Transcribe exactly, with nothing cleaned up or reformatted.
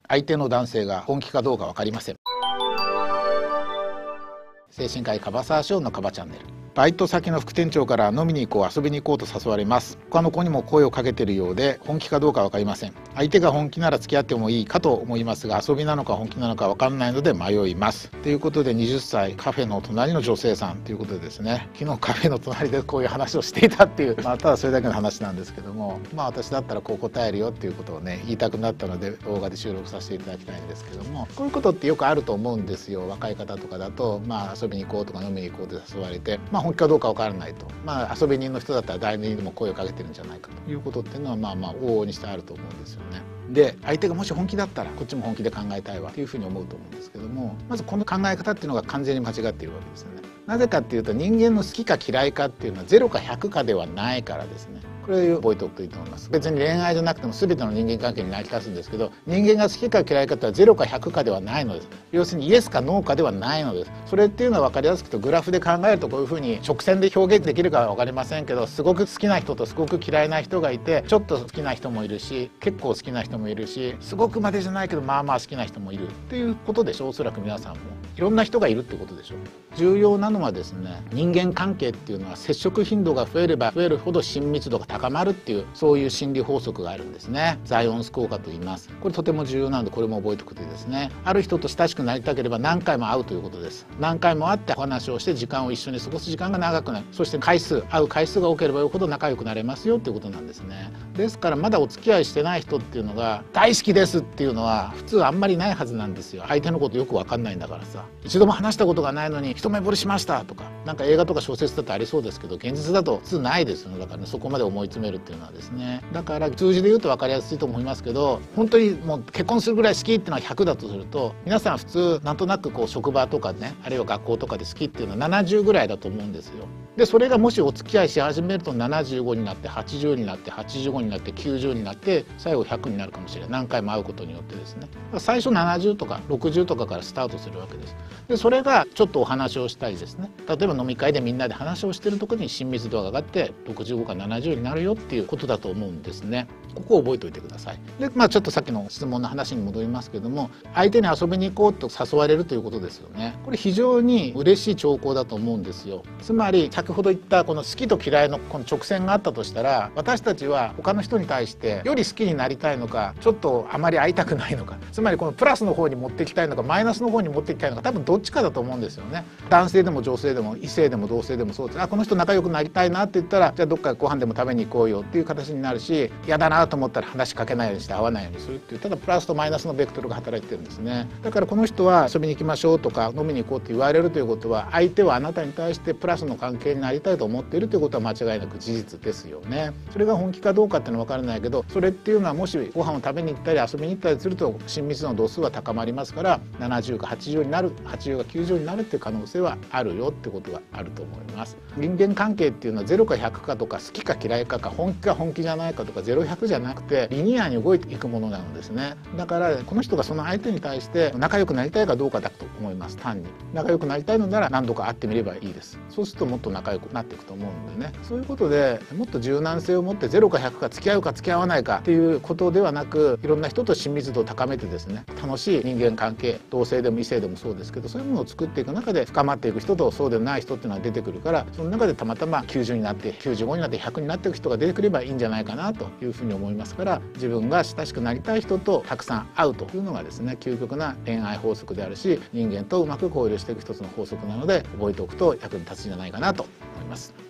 相手の男性が本気かどうか分かりません。精神科医樺沢翔のカバチャンネル。バイト先の副店長から飲みに行こう遊びに行こうと誘われます。他の子にも声をかけているようで本気かどうか分かりません。相手が本気なら付き合ってもいいかと思いますが、遊びなのか本気なのか分からないので迷います。ということでにじゅっさいカフェの隣の女性さんということでですね、昨日カフェの隣でこういう話をしていたっていう、まあ、ただそれだけの話なんですけども、まあ私だったらこう答えるよっていうことをね言いたくなったので動画で収録させていただきたいんですけども、こういうことってよくあると思うんですよ。若い方とかだと、まあ遊びに行こうとか飲みに行こうと誘われて、まあ本気かどうか分からないと、まあ遊び人の人だったら誰にでも声をかけてるんじゃないかということっていうのはまあまあ往々にしてあると思うんですよね。で相手がもし本気だったらこっちも本気で考えたいわっていうふうに思うと思うんですけども、まずこの考え方っていうのが完全に間違っているわけですよね。なぜかっていうと、人間の好きか嫌いかっていうのはゼロかひゃくかではないからですね。これを覚えておくといいと思います。別に恋愛じゃなくても全ての人間関係に成り立つんですけど、人間が好きか嫌いかってはゼロかひゃくかではないのです。要するにイエスかノーかではないのです。それっていうのは分かりやすくとグラフで考えるとこういうふうに直線で表現できるかは分かりませんけど、すごく好きな人とすごく嫌いな人がいて、ちょっと好きな人もいるし結構好きな人もいるし、すごくまでじゃないけどまあまあ好きな人もいるっていうことでしょう。おそらく皆さんもいろんな人がいるってことでしょう。重要なのはですね、人間関係っていうのは接触頻度が増えれば増えるほど親密度が高まるっていう、そういう心理法則があるんですね。ザイオンス効果と言います。これとても重要なのでこれも覚えておくといいですね。ある人と親しくなりたければ何回も会うということです。何回も会ってお話をして時間を一緒に過ごす時間が長くなる、そして回数会う回数が多ければ多いほど仲良くなれますよということなんですね。ですからまだお付き合いしてない人っていうのが大好きですっていうのは普通あんまりないはずなんですよ。相手のことよく分かんないんだからさ。一度も話したことがないのに一目惚れしましたとか、なんか映画とか小説だとありそうですけど、現実だと普通ないですよね。だからね、そこまで思い詰めるっていうのはですね、だから数字で言うと分かりやすいと思いますけど、本当にもう結婚するぐらい好きっていうのはひゃくだとすると、皆さん普通なんとなくこう職場とかね、あるいは学校とかで好きっていうのはななじゅうぐらいだと思うんですよ。でそれがもしお付き合いし始めるとななじゅうごになってはちじゅうになってはちじゅうごになってきゅうじゅうになって最後ひゃくになるかもしれない。何回も会うことによってですね、最初ななじゅうとかろくじゅうとかからスタートするわけです。でそれがちょっとお話をしたりですね、例えば飲み会でみんなで話をしてるところに親密度が上がってろくじゅうごからななじゅうになるよっていうことだと思うんですね。ここを覚えておいてください。でまあちょっとさっきの質問の話に戻りますけども、相手に遊びに行こうと誘われるということですよね。これ非常に嬉しい兆候だと思うんですよ。つまり先ほど言ったこの好きと嫌いのこの直線があったとしたら、私たちは他の人に対してより好きになりたいのか、ちょっとあまり会いたくないのか、つまりこのプラスの方に持っていきたいのかマイナスの方に持っていきたいのか、多分どっちかだと思うんですよね。男性でも女性でも異性でも同性でもそうです。あ、この人仲良くなりたいなって言ったら、じゃあどっかご飯でも食べに行こうよっていう形になるし、嫌だなと思ったら話しかけないようにして会わないようにするっていう、ただプラスとマイナスのベクトルが働いてるんですね。だからこの人は遊びに行きましょうとか飲みに行こうって言われるということは、相手はあなたに対してプラスの関係になりたいと思っているということは間違いなく事実ですよね。それが本気かどうかっていうのは分からないけど、それっていうのはもしご飯を食べに行ったり遊びに行ったりすると親密度の度数は高まりますから、ななじゅうかはちじゅうになる、はちじゅうかきゅうじゅうになるっていう可能性はあるよってことがあると思います。人間関係っていうのはゼロかひゃくかとか好きか嫌いかか本気か本気じゃないかとかゼロひゃくじゃなくてリニアに動いていくものなのですね。だからこの人がその相手に対して仲良くなりたいかどうかだと思います。単に仲良くなりたいのなら何度か会ってみればいいです。そうするともっと仲良くなっていくと思うんでね。そういうことでもっと柔軟性を持ってゼロかひゃくか付き合うか付き合わないかっていうことではなく、いろんな人と親密度を高めてですね、楽しい人間関係、同性でも異性でもそうですけど、そういうものを作っていく中で深まっていく人とそうでない人っていうのは出てくるから、その中でたまたまきゅうじゅうになってきゅうじゅうごになってひゃくになっていく人が出てくればいいんじゃないかなというふうに思いますから、自分が親しくなりたい人とたくさん会うというのがですね、究極な恋愛法則であるし、人間とうまく交流していく一つの法則なので、覚えておくと役に立つんじゃないかなと思います。